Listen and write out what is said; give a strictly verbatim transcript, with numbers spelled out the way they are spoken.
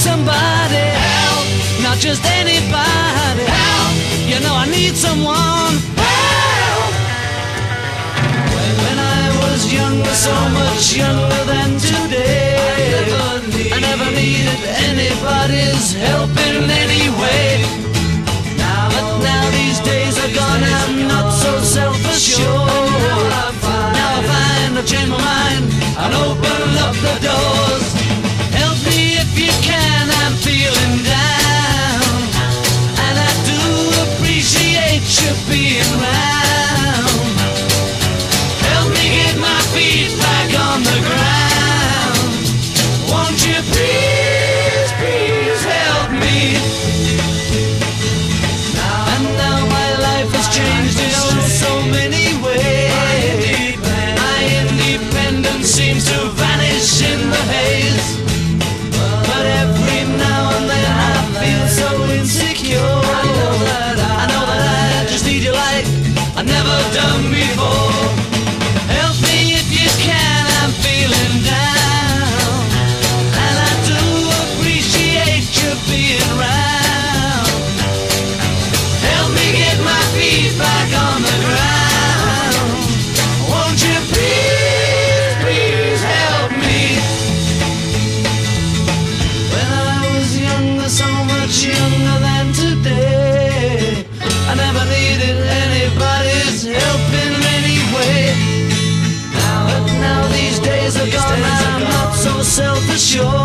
somebody help, not just anybody help. You know I need someone help. When I was younger, so much younger than today, I never needed anybody's help in any way. But now these days are gone, I'm not so self-assured. Now I find I've changed my mind and open up the doors. Help me if you can, I'm feeling down, and I do appreciate you being round. Help me get my feet back on the ground. Won't you please, please help me? And now my life has changed in oh so many ways. My independence seems to vanish in the haze. But every now and then I feel so insecure. I know that I, I know that I just need you like I've never done before. Help me if you can, I'm feeling down, and I do appreciate you being round. Help me get my feet back on the ground. Won't you please, please help me? When I was younger, so much younger than today, I never needed anybody's help in any way. But now these days are gone, I'm not so self-assured.